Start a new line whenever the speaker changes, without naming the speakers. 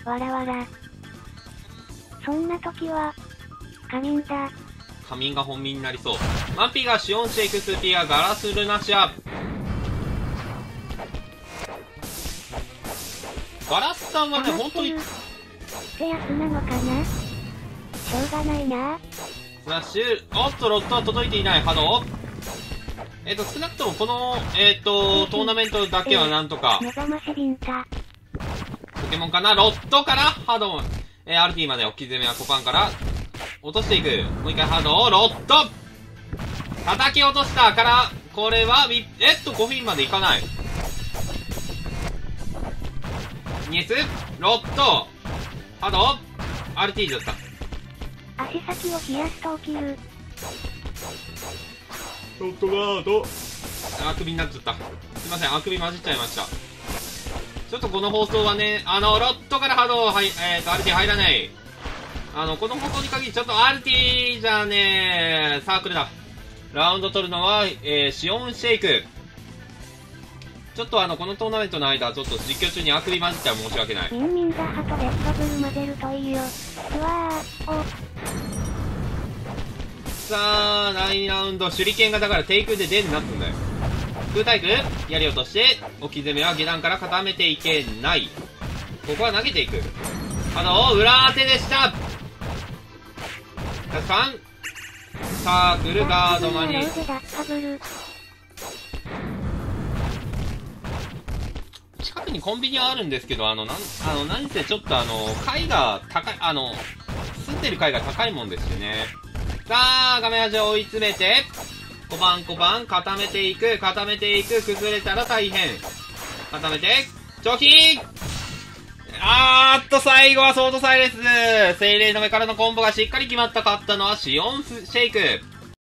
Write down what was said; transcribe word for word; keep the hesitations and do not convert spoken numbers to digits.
わらわら。そんな時は、仮眠だ。
仮眠が本眠になりそう。マンピーがシオンシェイクスピア、ガラスルナシア。ガラスさんはね、ほんとに。
手安なのかな？しょうがないな。
スラッシュ、おっと、ロットは届いていない、波動。えっ、ー、と、少なくともこの、えっ、ー、と、トーナメントだけはなんとか。
目覚ましビンタ。
ポケモンかな、ロットから波動。えー、アルティまで置き攻めはコパンから落としていく。もう一回波動、ロット叩き落としたから、これはビ、えっと、ごフィンまでいかない。ニエス、ロット、波動、アルティーだった。
足先を冷やすと起きる。
ロットガード。あくびになっちゃった。すいません、あくび混じっちゃいました。ちょっとこの放送はね、あの、ロットから波動、はい、えーと、アルティ入らない。あの、この放送に限り、ちょっとアルティじゃねー、サークルだ。ラウンド取るのは、えー、シオンシェイク。ちょっとあの、このトーナメントの間、ちょっと実況中にあくび混じっちゃ申し訳ない。
ミンミンザハとレッドブル混ぜるといいよ。うわー、お。
さあ、だいにラウンド、手裏剣がだから低空で出んなってんだよ。空対空やり落として、置き攻めは下段から固めていけない。ここは投げていく。あの、裏当てでした。さん、サークルガードマに。近くにコンビニはあるんですけど、あの、なん、あの、何せちょっとあの、階が高い、あの、住んでる階が高いもんでしてね。さあ、画面端を追い詰めて、小判小判固めていく、固めていく、崩れたら大変。固めて、チョキあーっと、最後はソードサイレンス。精霊の目からのコンボがしっかり決まった。勝ったのはシオンシェイク。